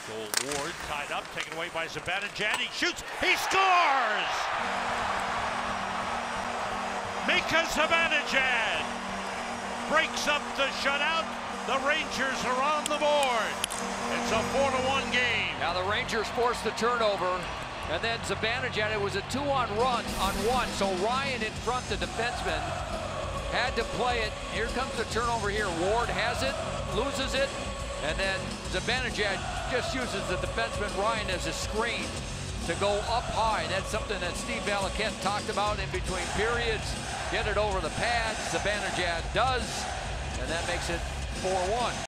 Goal Ward tied up, taken away by Zibanejad. He shoots, he scores! Mika Zibanejad breaks up the shutout. The Rangers are on the board. It's a 4-1 game. Now the Rangers forced the turnover, and then Zibanejad, it was a 2-on-1, so Ryan in front, the defenseman, had to play it. Here comes the turnover here. Ward has it, loses it, and then Zibanejad just uses the defenseman Ryan as a screen to go up high. That's something that Steve Valiquette talked about in between periods. Get it over the pad. Zibanejad does, and that makes it 4-1.